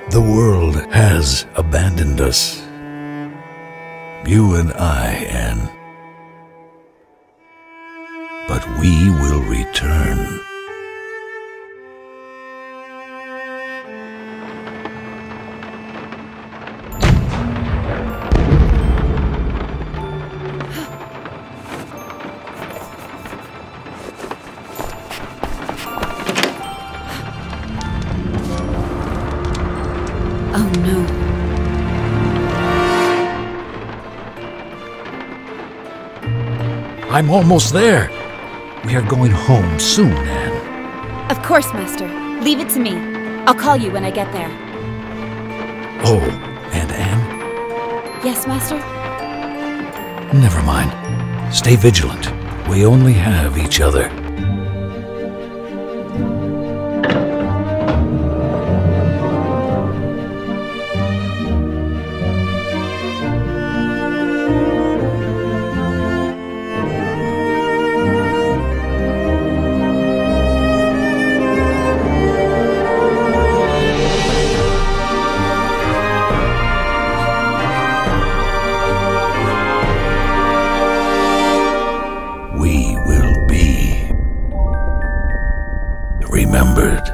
The world has abandoned us. You and I, Anne. But we will return. Oh no. I'm almost there. We are going home soon, Anne. Of course, Master. Leave it to me. I'll call you when I get there. Oh, and Anne? Yes, Master? Never mind. Stay vigilant. We only have each other. We will be remembered.